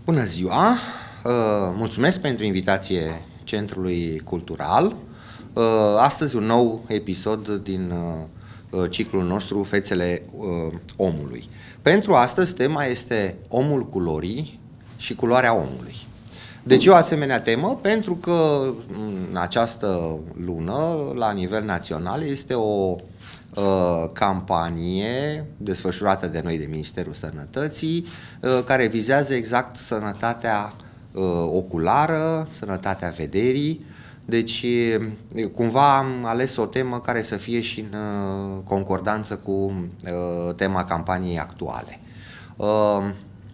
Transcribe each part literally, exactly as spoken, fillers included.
Bună ziua! Mulțumesc pentru invitație Centrului Cultural. Astăzi un nou episod din ciclul nostru Fețele omului. Pentru astăzi tema este omul culorii și culoarea omului. De ce o asemenea temă? Pentru că în această lună, la nivel național, este o Uh, campanie desfășurată de noi de Ministerul Sănătății, uh, care vizează exact sănătatea uh, oculară, sănătatea vederii. Deci, uh, cumva am ales o temă care să fie și în uh, concordanță cu uh, tema campaniei actuale. Uh,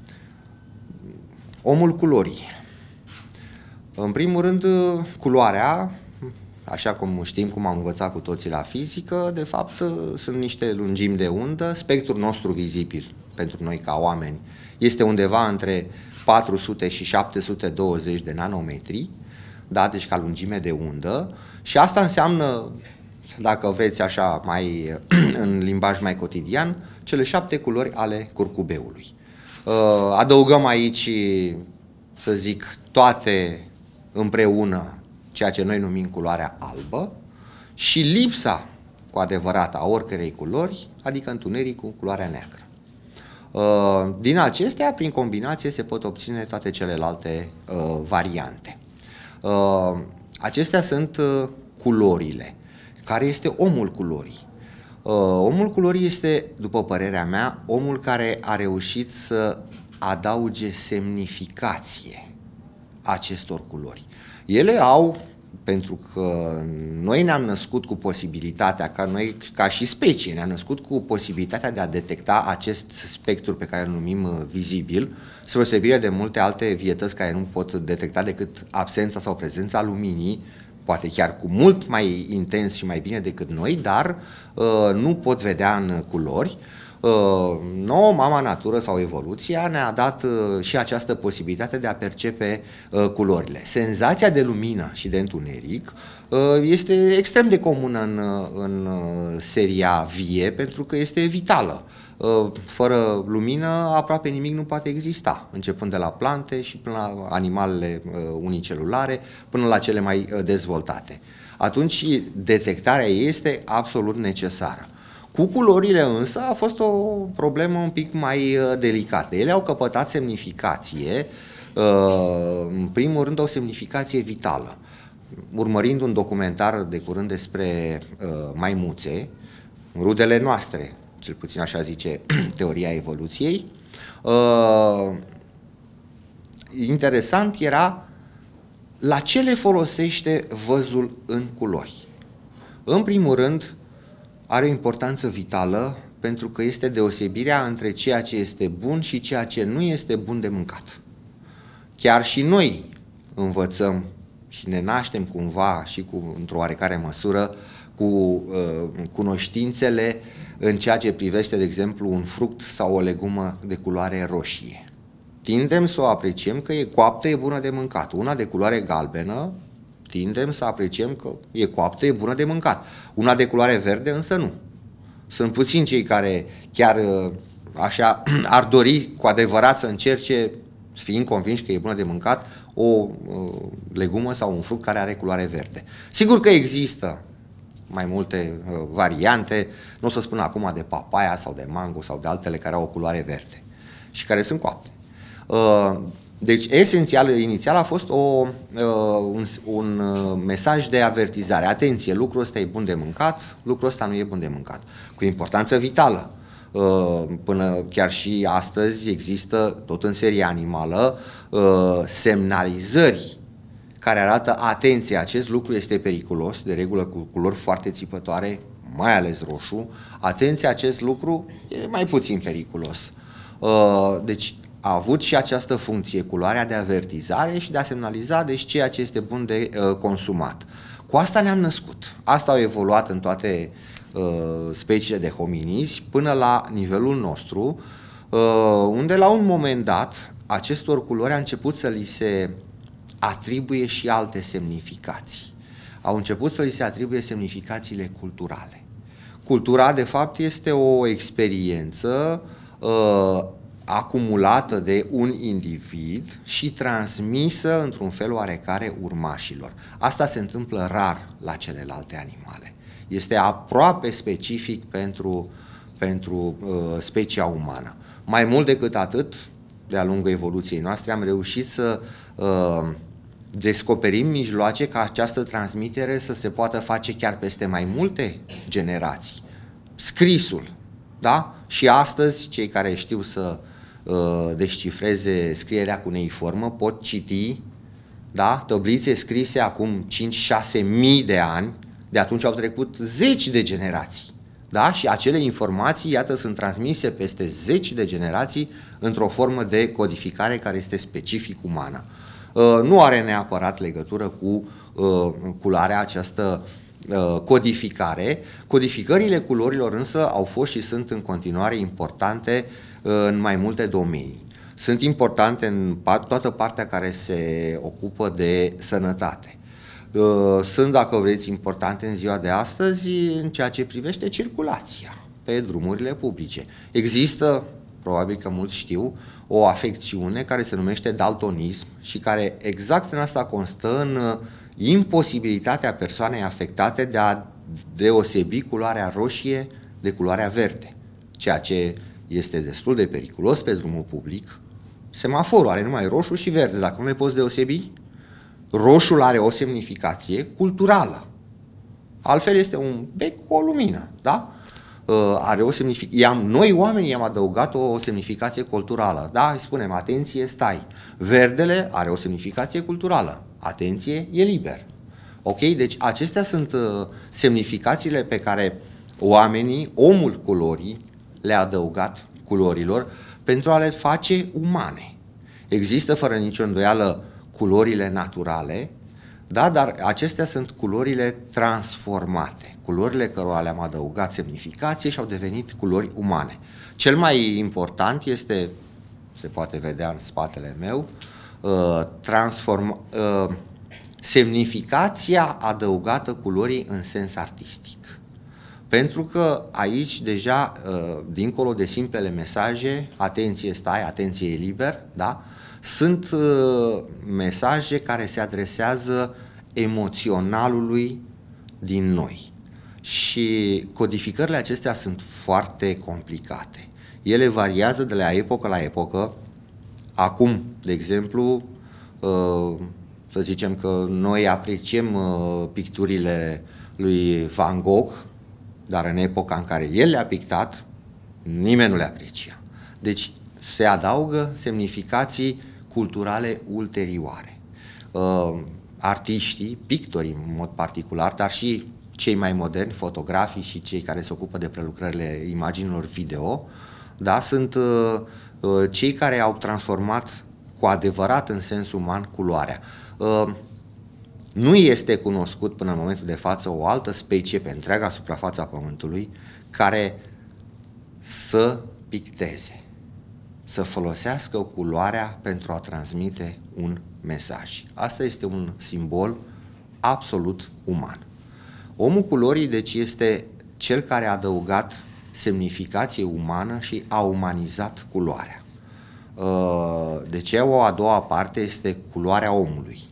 omul culorii. În primul rând, culoarea, așa cum știm, cum am învățat cu toții la fizică, de fapt sunt niște lungimi de undă. Spectrul nostru vizibil pentru noi ca oameni este undeva între patru sute și șapte sute douăzeci de nanometri, da? Deci ca lungime de undă, și asta înseamnă, dacă vreți așa mai în limbaj mai cotidian, cele șapte culori ale curcubeului. Adăugăm aici, să zic, toate împreună ceea ce noi numim culoarea albă, și lipsa cu adevărat a oricărei culori, adică întunericul, culoarea neagră. Din acestea, prin combinație, se pot obține toate celelalte variante. Acestea sunt culorile. Care este omul culorii? Omul culorii este, după părerea mea, omul care a reușit să adauge semnificație acestor culori. Ele au, pentru că noi ne-am născut cu posibilitatea, ca noi, ca și specie, ne-am născut cu posibilitatea de a detecta acest spectru pe care îl numim vizibil, spre deosebire de multe alte vietăți care nu pot detecta decât absența sau prezența luminii, poate chiar cu mult mai intens și mai bine decât noi, dar uh, nu pot vedea în culori. Uh, nouă, mama natură sau evoluția ne-a dat uh, și această posibilitate de a percepe uh, culorile. Senzația de lumină și de întuneric uh, este extrem de comună în, în uh, seria vie, pentru că este vitală. Uh, fără lumină aproape nimic nu poate exista, începând de la plante și până la animalele uh, unicelulare, până la cele mai uh, dezvoltate. Atunci detectarea ei este absolut necesară. Cu culorile însă a fost o problemă un pic mai delicată. Ele au căpătat semnificație, în primul rând o semnificație vitală. Urmărind un documentar de curând despre maimuțe, rudele noastre, cel puțin așa zice teoria evoluției, interesant era la ce le folosește văzul în culori. În primul rând, are o importanță vitală pentru că este deosebirea între ceea ce este bun și ceea ce nu este bun de mâncat. Chiar și noi învățăm și ne naștem cumva și cu, într-o oarecare măsură cu uh, cunoștințele în ceea ce privește, de exemplu, un fruct sau o legumă de culoare roșie. Tindem să o apreciem că e coaptă, e bună de mâncat. Una de culoare galbenă, tindem să apreciem că e coaptă, e bună de mâncat. Una de culoare verde însă nu. Sunt puțini cei care chiar așa ar dori cu adevărat să încerce, fiind convinși că e bună de mâncat, o legumă sau un fruct care are culoare verde. Sigur că există mai multe variante, nu o să spun acum de papaya sau de mango sau de altele care au o culoare verde și care sunt coapte. Deci, esențial, inițial a fost o, uh, un, un mesaj de avertizare. Atenție, lucrul ăsta e bun de mâncat, lucrul ăsta nu e bun de mâncat. Cu importanță vitală. Uh, până chiar și astăzi există, tot în seria animală, uh, semnalizări care arată, atenție, acest lucru este periculos, de regulă cu culori foarte țipătoare, mai ales roșu. Atenție, acest lucru e mai puțin periculos. Uh, deci, a avut și această funcție, culoarea de avertizare și de a semnaliza deci ceea ce este bun de uh, consumat. Cu asta ne-am născut. Asta a evoluat în toate uh, speciile de hominizi până la nivelul nostru, uh, unde la un moment dat acestor culori a început să li se atribuie și alte semnificații. Au început să li se atribuie semnificațiile culturale. Cultura, de fapt, este o experiență uh, acumulată de un individ și transmisă într-un fel oarecare urmașilor. Asta se întâmplă rar la celelalte animale. Este aproape specific pentru, pentru uh, specia umană. Mai mult decât atât, de-a lungul evoluției noastre, am reușit să uh, descoperim mijloace ca această transmitere să se poată face chiar peste mai multe generații. Scrisul, da? Și astăzi, cei care știu să uh, descifreze scrierea cuneiformă pot citi, da? Tablițe scrise acum cinci șase mii de ani, de atunci au trecut zeci de generații. Da? Și acele informații, iată, sunt transmise peste zeci de generații într-o formă de codificare care este specific umană. Uh, nu are neapărat legătură cu uh, culoarea această uh, codificare. Codificările culorilor însă au fost și sunt în continuare importante uh, în mai multe domenii. Sunt importante în toată partea care se ocupă de sănătate. Sunt, dacă vreți, importante în ziua de astăzi în ceea ce privește circulația pe drumurile publice. Există, probabil că mulți știu, o afecțiune care se numește daltonism și care exact în asta constă în imposibilitatea persoanei afectate de a deosebi culoarea roșie de culoarea verde, ceea ce este destul de periculos pe drumul public. Semaforul are numai roșu și verde, dacă nu le poți deosebi. Roșul are o semnificație culturală. Altfel este un bec cu o lumină, da? Uh, are o semnificație. Noi oamenii i-am adăugat o semnificație culturală, da? Îi spunem, atenție, stai. Verdele are o semnificație culturală. Atenție, e liber. Ok? Deci acestea sunt uh, semnificațiile pe care oamenii, omul culorii, le-a adăugat culorilor pentru a le face umane. Există fără nicio îndoială culorile naturale, da, dar acestea sunt culorile transformate, culorile cărora le-am adăugat semnificație și au devenit culori umane. Cel mai important este, se poate vedea în spatele meu, uh, transform, uh, semnificația adăugată culorii în sens artistic. Pentru că aici deja, uh, dincolo de simplele mesaje, atenție, stai, atenție, e liber, da? Sunt uh, mesaje care se adresează emoționalului din noi. Și codificările acestea sunt foarte complicate. Ele variază de la epocă la epocă. Acum, de exemplu, uh, să zicem că noi apreciem uh, picturile lui Van Gogh, dar în epoca în care el le-a pictat, nimeni nu le aprecia. Deci se adaugă semnificații culturale ulterioare. Uh, artiștii, pictorii în mod particular, dar și cei mai moderni, fotografii și cei care se ocupă de prelucrările imaginilor video, da, sunt uh, uh, cei care au transformat cu adevărat în sens uman culoarea. Uh, nu este cunoscut până în momentul de față o altă specie pe întreaga suprafața Pământului care să picteze, să folosească culoarea pentru a transmite un mesaj. Asta este un simbol absolut uman. Omul culorii, deci, este cel care a adăugat semnificație umană și a umanizat culoarea. Deci, o a doua parte este culoarea omului.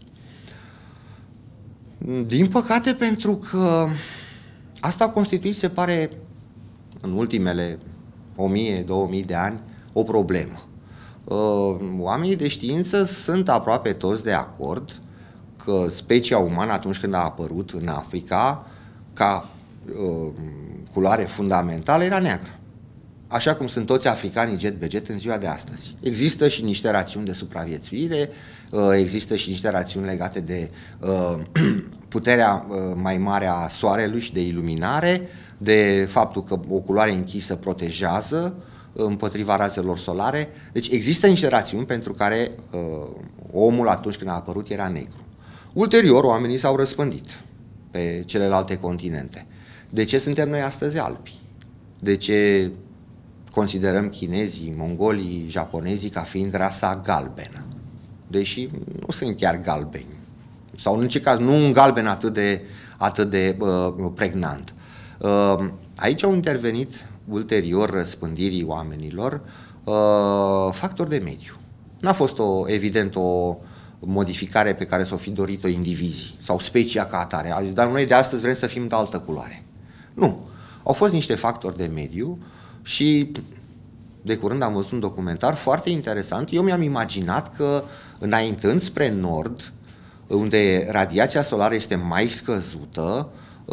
Din păcate, pentru că asta a constituit, se pare, în ultimele o mie două mii de ani, o problemă. Oamenii de știință sunt aproape toți de acord că specia umană, atunci când a apărut în Africa, ca uh, culoare fundamentală, era neagră. Așa cum sunt toți africanii jet be jet în ziua de astăzi. Există și niște rațiuni de supraviețuire, uh, există și niște rațiuni legate de uh, puterea uh, mai mare a soarelui și de iluminare, de faptul că o culoare închisă protejează împotriva razelor solare. Deci există niște rațiuni pentru care uh, omul atunci când a apărut era negru. Ulterior, oamenii s-au răspândit pe celelalte continente. De ce suntem noi astăzi albi? De ce considerăm chinezii, mongolii, japonezii ca fiind rasa galbenă? Deși nu sunt chiar galbeni. Sau în ce caz, nu un galben atât de, atât de uh, pregnant. Uh, aici au intervenit ulterior răspândirii oamenilor uh, factori de mediu. N-a fost, o, evident, o modificare pe care s-o fi dorit-o indivizii sau specia ca atare. A zis, dar noi de astăzi vrem să fim de altă culoare. Nu. Au fost niște factori de mediu și de curând am văzut un documentar foarte interesant. Eu mi-am imaginat că înaintând spre nord, unde radiația solară este mai scăzută,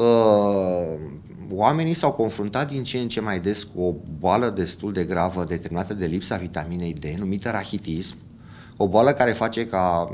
oamenii s-au confruntat din ce în ce mai des cu o boală destul de gravă determinată de lipsa vitaminei D, numită rachitism, o boală care face ca,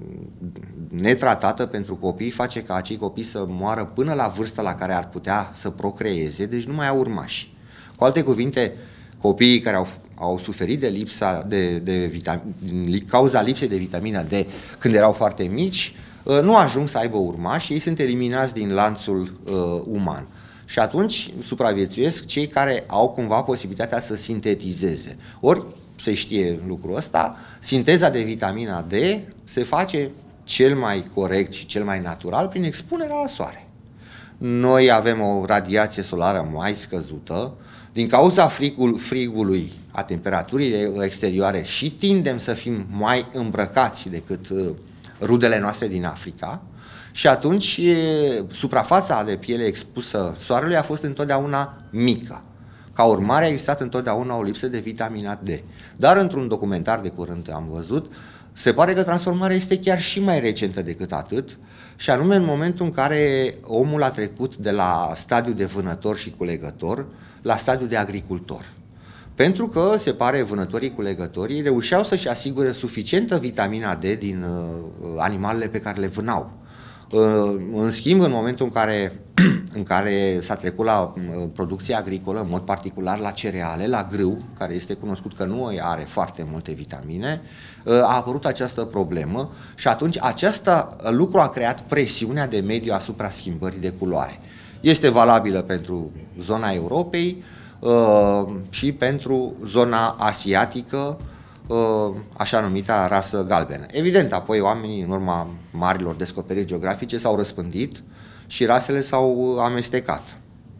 netratată pentru copii, face ca acei copii să moară până la vârsta la care ar putea să procreeze, deci nu mai au urmași. Cu alte cuvinte, copiii care au, au suferit de lipsa de, de vitamin, din cauza lipsei de vitamina D când erau foarte mici, nu ajung să aibă urmași, ei sunt eliminați din lanțul uh, uman. Și atunci supraviețuiesc cei care au cumva posibilitatea să sintetizeze. Ori, se știe lucrul ăsta, sinteza de vitamina D se face cel mai corect și cel mai natural prin expunerea la soare. Noi avem o radiație solară mai scăzută, din cauza frigul, frigului, a temperaturii exterioare și tindem să fim mai îmbrăcați decât uh, rudele noastre din Africa și atunci e, suprafața de piele expusă soarelui a fost întotdeauna mică. Ca urmare a existat întotdeauna o lipsă de vitamina D. Dar într-un documentar de curând am văzut, se pare că transformarea este chiar și mai recentă decât atât, și anume în momentul în care omul a trecut de la stadiul de vânător și culegător la stadiul de agricultor. Pentru că, se pare, vânătorii culegătorii reușeau să-și asigure suficientă vitamina D din uh, animalele pe care le vânau. Uh, în schimb, în momentul în care, în care s-a trecut la uh, producția agricolă, în mod particular la cereale, la grâu, care este cunoscut că nu are foarte multe vitamine, uh, a apărut această problemă și atunci acest lucru a creat presiunea de mediu asupra schimbării de culoare. Este valabilă pentru zona Europei, Uh, și pentru zona asiatică, uh, așa numita rasă galbenă. Evident, apoi oamenii, în urma marilor descoperiri geografice, s-au răspândit și rasele s-au amestecat.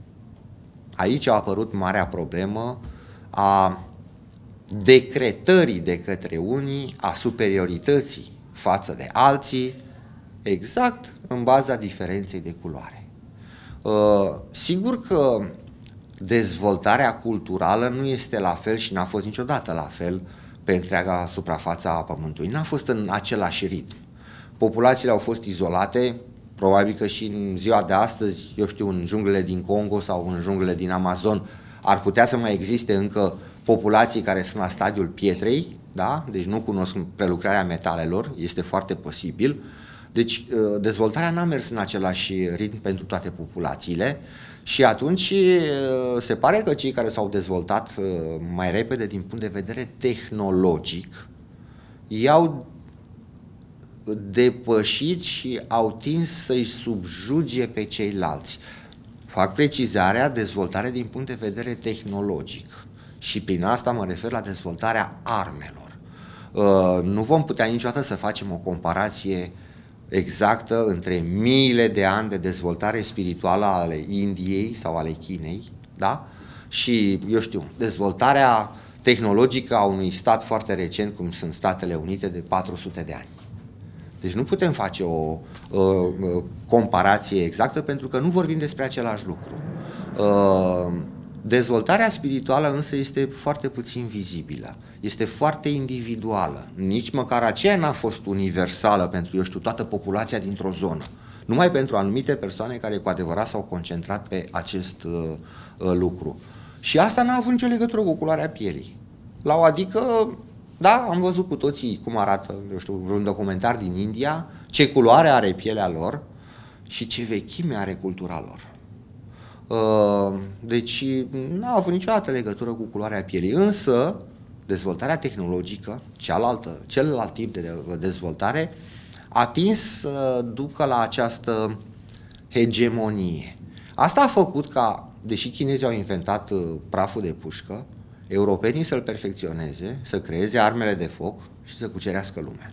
Aici a apărut marea problemă a decretării de către unii a superiorității față de alții, exact în baza diferenței de culoare. Uh, sigur că dezvoltarea culturală nu este la fel și n-a fost niciodată la fel pe întreaga suprafața a Pământului. N-a fost în același ritm. Populațiile au fost izolate, probabil că și în ziua de astăzi, eu știu, în junglele din Congo sau în junglele din Amazon, ar putea să mai existe încă populații care sunt la stadiul pietrei, da? Deci nu cunosc prelucrarea metalelor, este foarte posibil. Deci dezvoltarea n-a mers în același ritm pentru toate populațiile. Și atunci se pare că cei care s-au dezvoltat mai repede din punct de vedere tehnologic i-au depășit și au tins să-i subjuge pe ceilalți. Fac precizarea, dezvoltare din punct de vedere tehnologic și prin asta mă refer la dezvoltarea armelor. Nu vom putea niciodată să facem o comparație exactă între miile de ani de dezvoltare spirituală ale Indiei sau ale Chinei, da? Și, eu știu, dezvoltarea tehnologică a unui stat foarte recent, cum sunt Statele Unite, de patru sute de ani. Deci nu putem face o uh, comparație exactă pentru că nu vorbim despre același lucru. Uh, Dezvoltarea spirituală însă este foarte puțin vizibilă, este foarte individuală, nici măcar aceea n-a fost universală pentru, eu știu, toată populația dintr-o zonă, numai pentru anumite persoane care cu adevărat s-au concentrat pe acest uh, uh, lucru. Și asta n-a avut nicio legătură cu culoarea pielii. La o adică, da, am văzut cu toții cum arată, eu știu, un documentar din India, ce culoare are pielea lor și ce vechime are cultura lor. Deci n-a avut niciodată legătură cu culoarea pielii, însă dezvoltarea tehnologică, cealaltă, celălalt tip de dezvoltare, a atins să ducă la această hegemonie. Asta a făcut ca, deși chinezii au inventat praful de pușcă, europenii să-l perfecționeze, să creeze armele de foc și să cucerească lumea.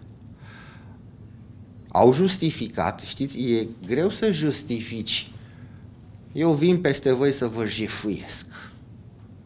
Au justificat, știți, e greu să justifici. Eu vin peste voi să vă jefuiesc.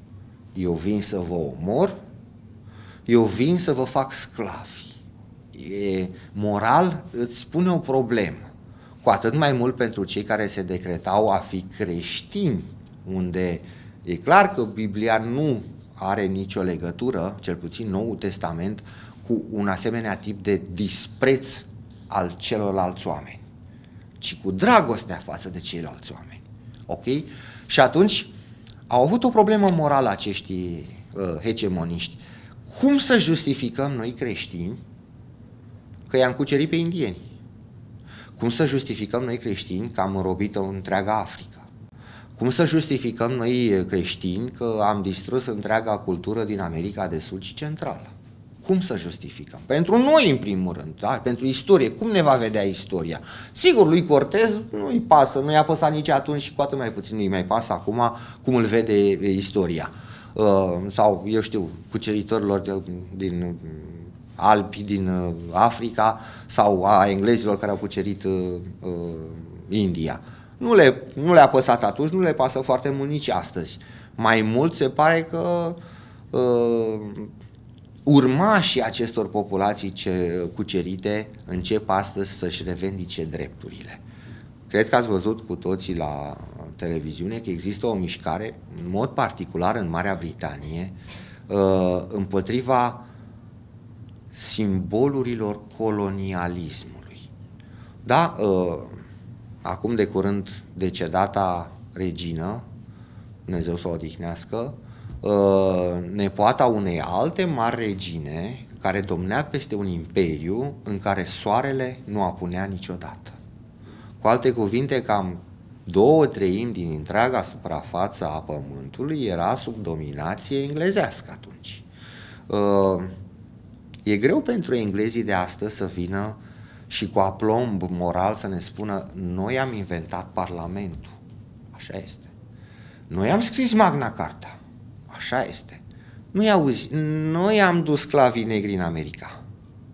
eu vin să vă omor, eu vin să vă fac sclavi. E, moral îți pune o problemă, cu atât mai mult pentru cei care se decretau a fi creștini, unde e clar că Biblia nu are nicio legătură, cel puțin Noul Testament, cu un asemenea tip de dispreț al celorlalți oameni, ci cu dragostea față de ceilalți oameni. Ok? Și atunci au avut o problemă morală acești uh, hegemoniști. Cum să justificăm noi creștini că i-am cucerit pe indieni? Cum să justificăm noi creștini că am înrobit întreaga Africa? Cum să justificăm noi creștini că am distrus întreaga cultură din America de Sud și Centrală? Cum să justificăm? Pentru noi, în primul rând, da? Pentru istorie. Cum ne va vedea istoria? Sigur, lui Cortez nu-i pasă, nu i-a păsat nici atunci și cu atât mai puțin nu-i mai pasă acum cum îl vede istoria. Uh, sau, eu știu, cuceritorilor de, din Alpi, din Africa, sau a englezilor care au cucerit uh, uh, India. Nu le, nu le-a păsat atunci, nu le pasă foarte mult nici astăzi. Mai mult se pare că uh, urmașii acestor populații ce, cucerite încep astăzi să-și revendice drepturile. Cred că ați văzut cu toții la televiziune că există o mișcare, în mod particular în Marea Britanie, uh, împotriva simbolurilor colonialismului. Da, uh, acum de curând decedata regină, Dumnezeu să o odihnească, nepoata unei alte mari regine care domnea peste un imperiu în care soarele nu apunea niciodată. Cu alte cuvinte, cam două treimi din întreaga suprafață a pământului era sub dominație englezească atunci. E greu pentru englezii de astăzi să vină și cu aplomb moral să ne spună: noi am inventat Parlamentul. Așa este. Noi am scris Magna Carta. Așa este. Nu-i auzi. Noi am dus sclavii negri în America.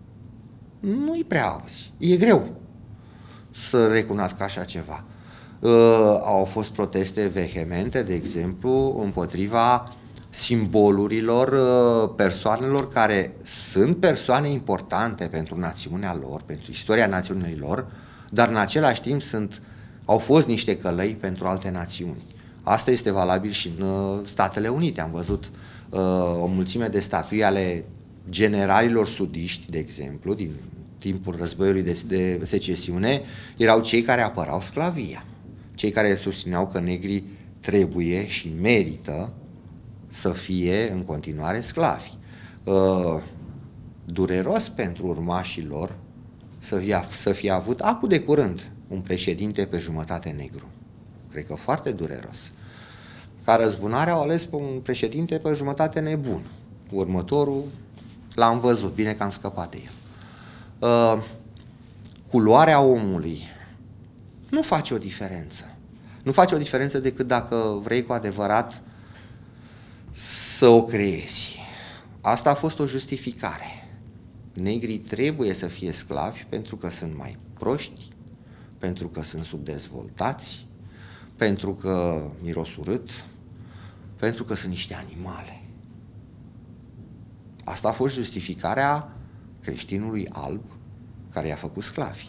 Nu-i prea auzi. E greu să recunoască așa ceva. Uh, au fost proteste vehemente, de exemplu, împotriva simbolurilor uh, persoanelor care sunt persoane importante pentru națiunea lor, pentru istoria națiunii lor, dar în același timp sunt, au fost niște călăi pentru alte națiuni. Asta este valabil și în uh, Statele Unite. Am văzut uh, o mulțime de statui ale generalilor sudiști, de exemplu, din timpul războiului de, de secesiune, erau cei care apărau sclavia, cei care susțineau că negrii trebuie și merită să fie în continuare sclavi. Uh, dureros pentru urmașii lor să fie, să fie avut, acum de curând, un președinte pe jumătate negru. Cred că foarte dureros. Ca răzbunare au ales pe un președinte pe jumătate nebun. Următorul l-am văzut, bine că am scăpat de el. Uh, culoarea omului nu face o diferență. Nu face o diferență decât dacă vrei cu adevărat să o creezi. Asta a fost o justificare. Negrii trebuie să fie sclavi pentru că sunt mai proști, pentru că sunt subdezvoltați, pentru că miros urât, pentru că sunt niște animale. Asta a fost justificarea creștinului alb care i-a făcut sclavi.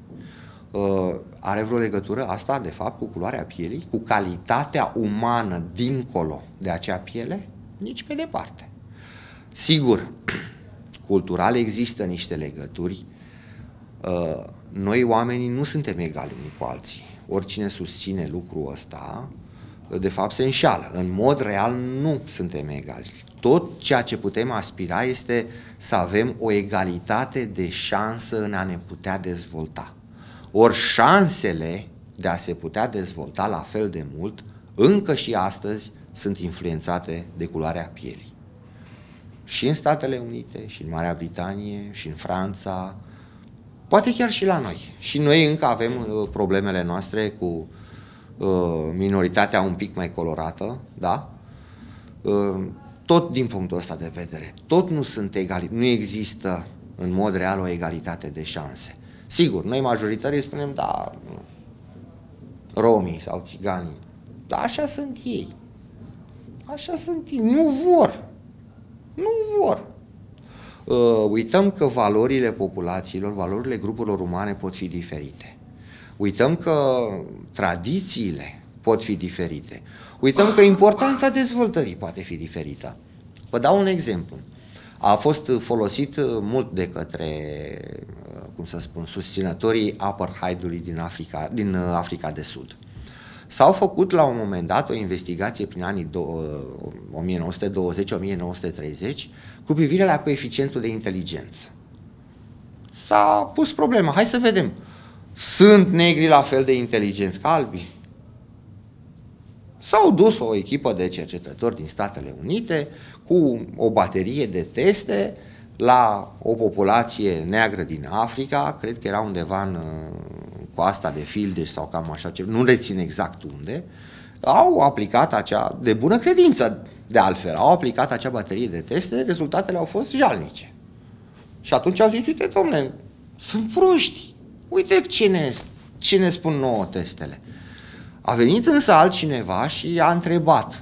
Uh, are vreo legătură asta, de fapt, cu culoarea pielii, cu calitatea umană dincolo de acea piele? Nici pe departe. Sigur, cultural există niște legături. Uh, noi, oamenii, nu suntem egali unii cu alții. Oricine susține lucrul ăsta, de fapt, se înșală. În mod real, nu suntem egali. Tot ceea ce putem aspira este să avem o egalitate de șansă în a ne putea dezvolta. Ori șansele de a se putea dezvolta la fel de mult, încă și astăzi, sunt influențate de culoarea pielii. Și în Statele Unite, și în Marea Britanie, și în Franța, poate chiar și la noi. Și noi încă avem uh, problemele noastre cu uh, minoritatea un pic mai colorată, da? Uh, tot din punctul ăsta de vedere. Tot nu sunt egali, nu există în mod real o egalitate de șanse. Sigur, noi majoritarii spunem, da, romii sau țiganii, dar așa sunt ei. așa sunt, nu vor. Nu vor. Uh, uităm că valorile populațiilor, valorile grupurilor umane pot fi diferite. Uităm că tradițiile pot fi diferite. Uităm că importanța dezvoltării poate fi diferită. Vă dau un exemplu. A fost folosit mult de către, cum să spun, susținătorii apartheidului din Africa, din Africa de Sud. S-au făcut la un moment dat o investigație prin anii o mie nouă sute douăzeci - o mie nouă sute treizeci cu privire la coeficientul de inteligență. S-a pus problema, hai să vedem, sunt negri la fel de inteligenți ca albii? S-au dus o echipă de cercetători din Statele Unite cu o baterie de teste la o populație neagră din Africa, cred că era undeva în coasta de Fildeș sau cam așa ceva, nu rețin exact unde, au aplicat acea, de bună credință de altfel, au aplicat acea baterie de teste, rezultatele au fost jalnice. Și atunci au zis, uite, domnule, sunt proști, uite ce ne, ce ne spun nouă testele. A venit însă altcineva și a întrebat,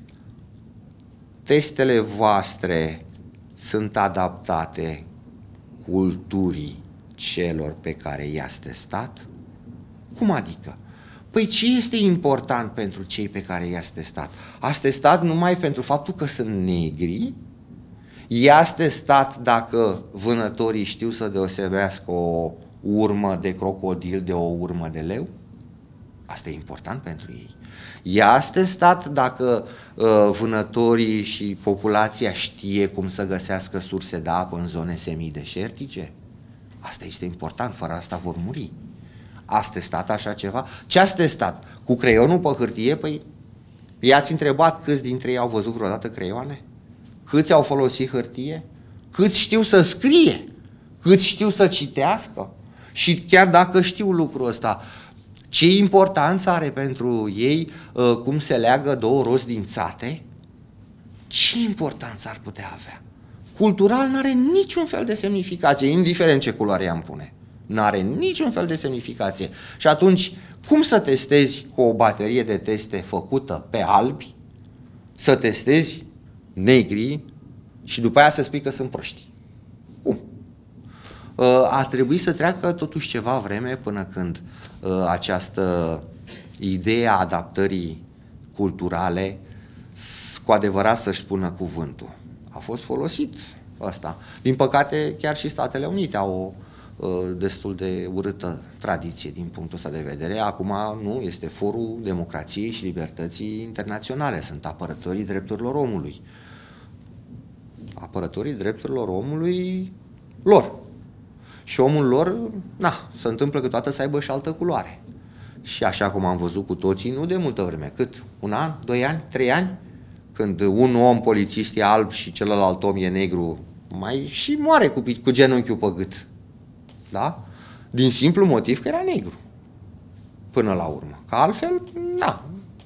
testele voastre sunt adaptate culturii celor pe i-ați i-ați testat? Cum adică? Păi ce este important pentru cei pe care i-ați testat? Ați testat numai pentru faptul că sunt negri? I-ați testat dacă vânătorii știu să deosebească o urmă de crocodil de o urmă de leu? Asta e important pentru ei. I-ați testat dacă uh, vânătorii și populația știe cum să găsească surse de apă în zone semideșertice? Asta este important, fără asta vor muri. Ați testat așa ceva? Ce ați testat? Cu creionul pe hârtie? Păi i-ați întrebat câți dintre ei au văzut vreodată creioane? Câți au folosit hârtie? Câți știu să scrie? Câți știu să citească? Și chiar dacă știu lucrul ăsta, ce importanță are pentru ei uh, cum se leagă două roți dințate? Ce importanță ar putea avea? Cultural n-are niciun fel de semnificație, indiferent ce culoare i-am pune. N-are niciun fel de semnificație. Și atunci, cum să testezi cu o baterie de teste făcută pe albi, să testezi negri și după aia să spui că sunt proști? Cum? Uh, ar trebui să treacă totuși ceva vreme până când uh, această idee a adaptării culturale cu adevărat să-și spună cuvântul. A fost folosit ăsta. Din păcate, chiar și Statele Unite au o uh, destul de urâtă tradiție din punctul ăsta de vedere. Acum nu, este forul democrației și libertății internaționale. Sunt apărătorii drepturilor omului. Apărătorii drepturilor omului lor. Și omul lor, na, se întâmplă câteodată să aibă și altă culoare. Și așa cum am văzut cu toții, nu de multă vreme, cât? Un an, doi ani, trei ani? Când un om polițist e alb și celălalt om e negru, mai și moare cu, cu genunchiul pe gât. Da? Din simplu motiv că era negru. Până la urmă. Că altfel, na.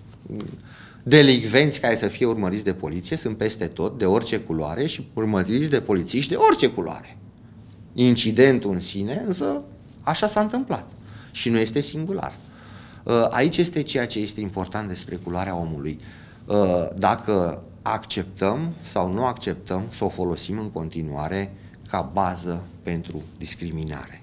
Delicvenți care să fie urmăriți de poliție sunt peste tot, de orice culoare și urmăriți de polițiști de orice culoare. Incidentul în sine, însă, așa s-a întâmplat. Și nu este singular. Aici este ceea ce este important despre culoarea omului. Dacă acceptăm sau nu acceptăm să o folosim în continuare ca bază pentru discriminare.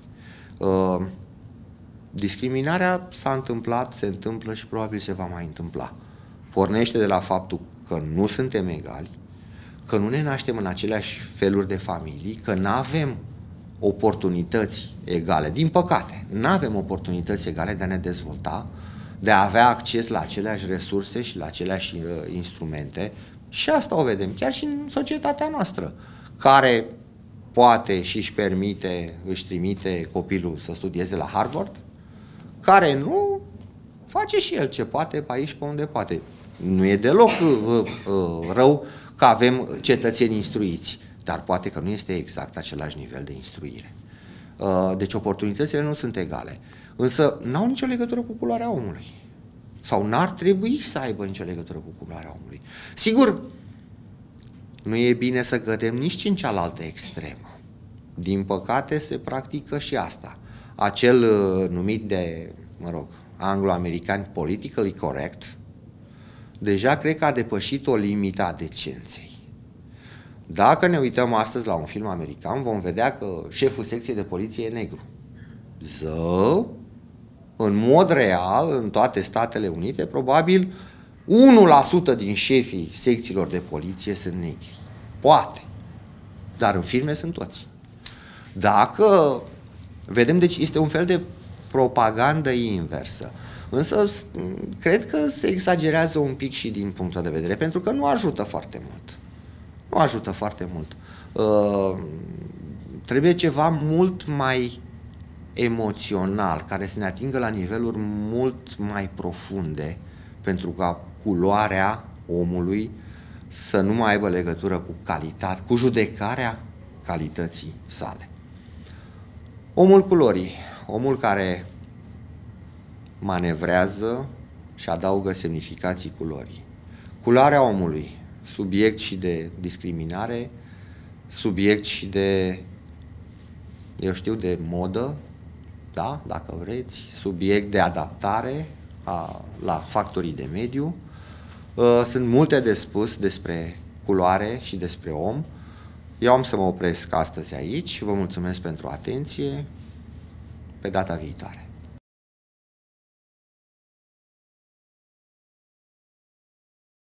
Discriminarea s-a întâmplat, se întâmplă și probabil se va mai întâmpla. Pornește de la faptul că nu suntem egali, că nu ne naștem în aceleași feluri de familii, că nu avem oportunități egale. Din păcate, nu avem oportunități egale de a ne dezvolta, de a avea acces la aceleași resurse și la aceleași uh, instrumente. Și asta o vedem chiar și în societatea noastră, care poate și își permite, își trimite copilul să studieze la Harvard, care nu face și el ce poate pe aici, pe unde poate. Nu e deloc uh, uh, rău că avem cetățeni instruiți, dar poate că nu este exact același nivel de instruire. Uh, deci oportunitățile nu sunt egale. Însă n-au nicio legătură cu culoarea omului. Sau n-ar trebui să aibă nicio legătură cu culoarea omului. Sigur, nu e bine să cădem nici în cealaltă extremă. Din păcate se practică și asta. Acel uh, numit de, mă rog, anglo-american politically correct deja cred că a depășit o limită a decenței. Dacă ne uităm astăzi la un film american, vom vedea că șeful secției de poliție e negru. Zău, în mod real, în toate Statele Unite, probabil unu la sută din șefii secțiilor de poliție sunt negri. Poate. Dar în filme sunt toți. Dacă vedem, deci este un fel de propagandă inversă. Însă, cred că se exagerează un pic și din punctul de vedere, pentru că nu ajută foarte mult. Nu ajută foarte mult. Uh, trebuie ceva mult mai emoțional, care să ne atingă la niveluri mult mai profunde, pentru ca culoarea omului să nu mai aibă legătură cu calitate, cu judecarea calității sale. Omul culorii, omul care manevrează și adaugă semnificații culorii. Culoarea omului, subiect și de discriminare, subiect și de, eu știu, de modă, da, dacă vreți, subiect de adaptare a, la factorii de mediu. Sunt multe de spus despre culoare și despre om. Eu am să mă opresc astăzi aici. Vă mulțumesc pentru atenție. Pe data viitoare.